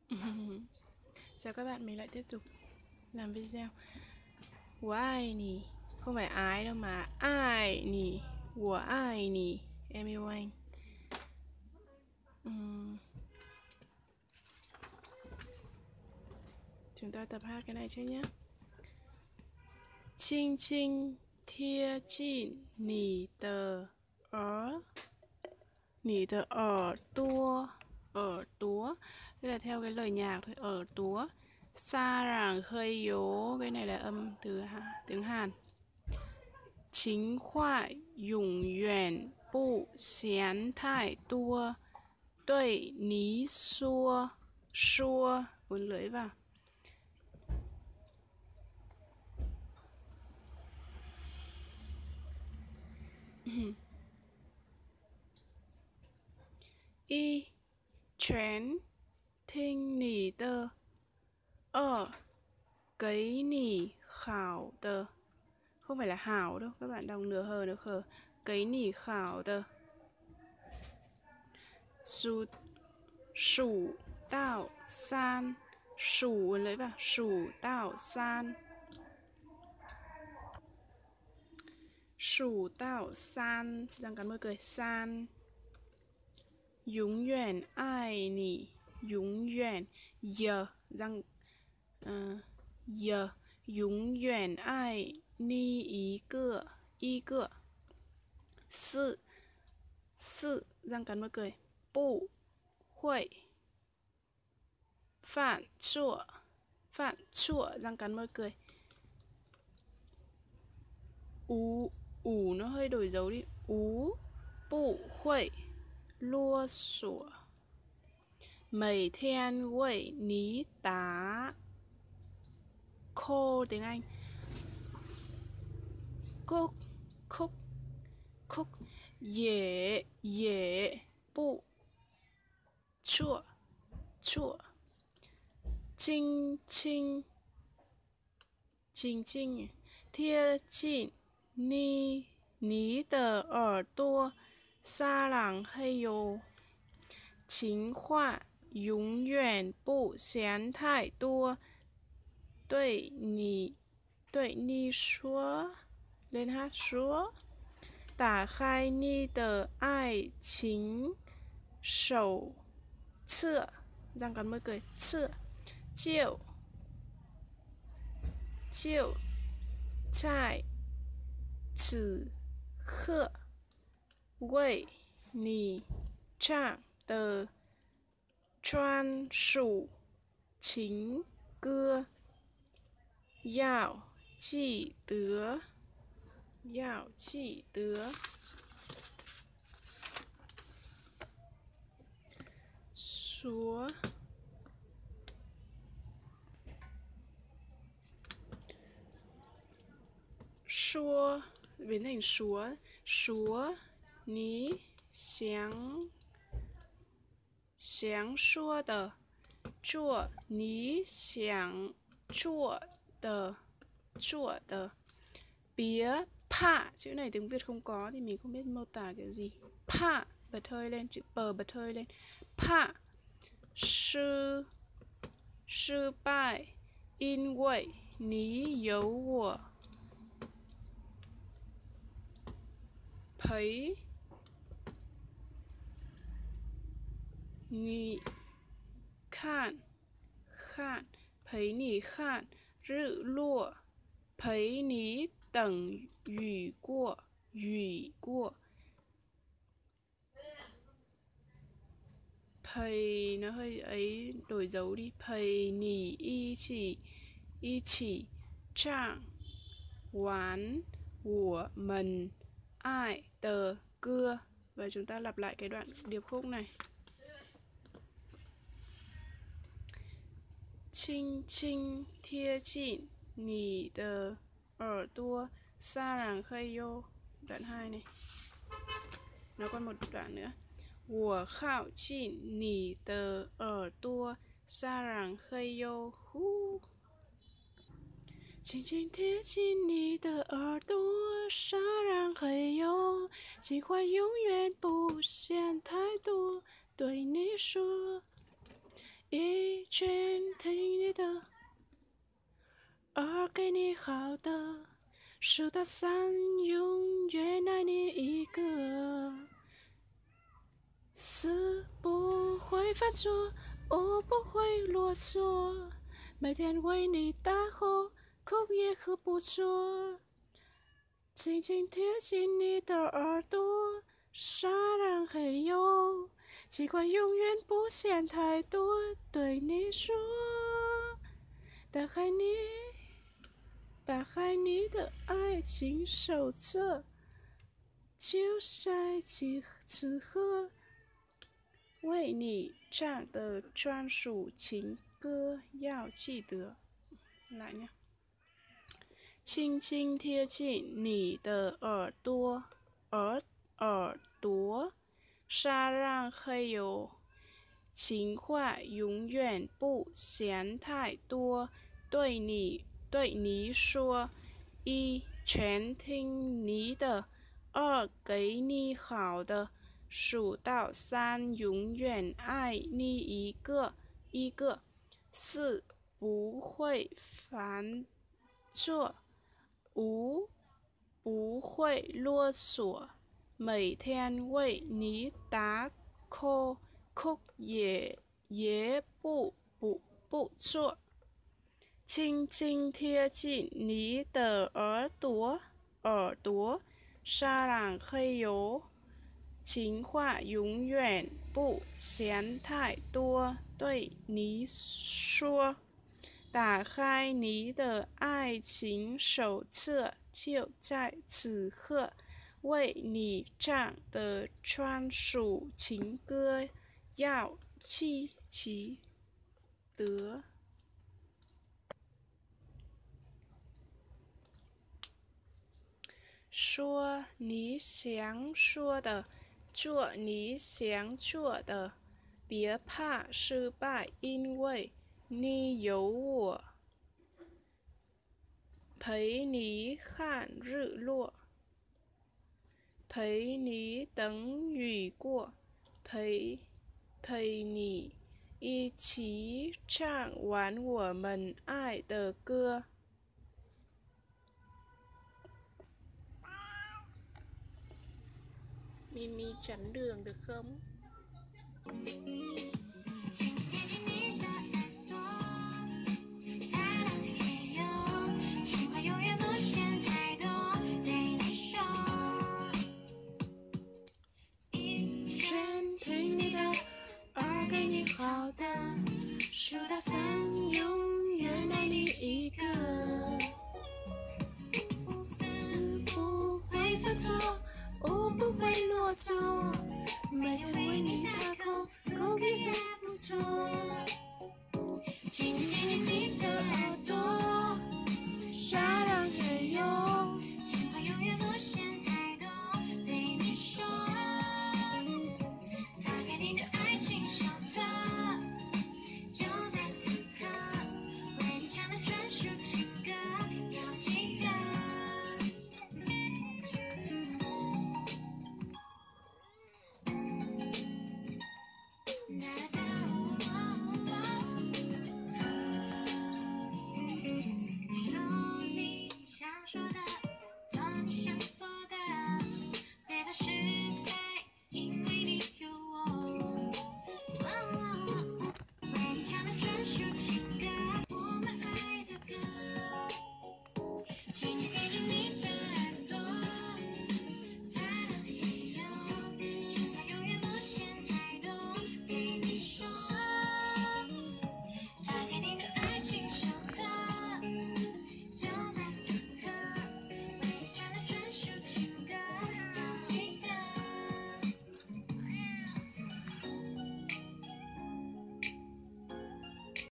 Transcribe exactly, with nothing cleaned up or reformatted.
Chào các bạn, mình lại tiếp tục làm video. Của ai nhỉ? Không phải ái đâu mà ai nhỉ? Của ai nhỉ? Em yêu anh. uhm. Chúng ta tập hát cái này trước nhé. Chinh chinh thia chinh nỉ tờ ở nỉ tờ ở tua ở túa. Đây là theo cái lời nhạc thôi. Ở túa. Sa ràng hơi yếu. Cái này là âm từ tiếng Hàn. Chính khoại永远不嫌太多对你说说uốn lưỡi vào. Y chuyển thinh nỉ tơ ở cái nỉ khảo tơ. Không phải là hảo đâu, các bạn đọc nửa hờ nửa khờ. Cái nỉ khảo tơ. Su sủ tạo san. Sủ uốn lưỡi vào. Sủ tạo san. Sủ tạo san. Răng cắn môi cười. San. Dũng yuan ai nỉ. Dũng yuan. Giờ. Răng uh, giờ. Dũng yuan ai ni ý cửa. Y cửa. Sự. Sự. Răng cắn môi cười. Bù. Huệ. Phản chua. Phản chua. Răng cắn môi cười. Ú. Ú nó hơi đổi dấu đi. Ú. Bù. Huệ. Lua sủa. Mày thiên quậy ní tá. Khô tiếng Anh. Cúc. Khúc. Khúc. Dễ. Dễ. Bù. Chua. Chua. Chinh. Chinh. Chinh chinh. Thia chinh. Ni. Ní tờ ở tua. Sa làng hay yo. Chính khoa.永远不嫌太多对你对你说 lên hát说 打开你的爱情手册 răng cắn môi cười 册 就就在此刻为你唱的专属情歌要记得要记得说说 biến thành súa súa ní sáng sáng xua tờ chua ní sáng chua tờ chua tờ bía pa chữ này tiếng Việt không có thì mình không biết mô tả kiểu gì. Pa bật hơi lên, chữ pờ bật hơi lên. Pa sư sư bai in quậy ní dấu của thấy nị khạn khạn thấy nị khạn rự lụa thấy ní tầng ủy của ủy của thầy nó hơi ấy đổi dấu đi thầy nỉ y chỉ y chỉ trạng quán của mình ai tờ cưa. Và chúng ta lặp lại cái đoạn điệp khúc này. Chinh chinh thia chinh nỉ tờ ở tua sa ràng khơi yo. Đoạn hai này. Nó còn một đoạn nữa. 我靠近你的耳朵，沙朗嘿呦呼。轻轻贴近你的耳朵，沙朗嘿呦，情话永远不嫌太多，对你说。一全听你的，而给你好的，数到三，永远爱你一个。四不会犯错，五不会啰嗦，每天为你打火，哭也喝不错。轻轻贴近你的耳朵，沙朗嘿哟，习惯永远不嫌太多，对你说，打开你，打开你的爱情手册，就在此此刻，为你唱的专属情歌要记得。来呀！轻轻贴近你的耳朵，耳耳朵，沙让嘿哟，情话永远不嫌太多，对你对你说，一全听你的，二给你好的，数到三永远爱你一个一个，四不会犯错。五不会啰嗦，每天为你打 call， 哭也也不不不错，轻轻贴近你的耳朵，耳朵，沙朗嘿哟，情话永远不嫌太多，对你说。打开你的爱情手册，就在此刻，为你唱的专属情歌要记起得。说你想说的，做你想做的，别怕失败，因为你有我，陪你看日落，陪你等雨过，陪陪你一起唱完我们爱的歌。Mimi tránh đường được không?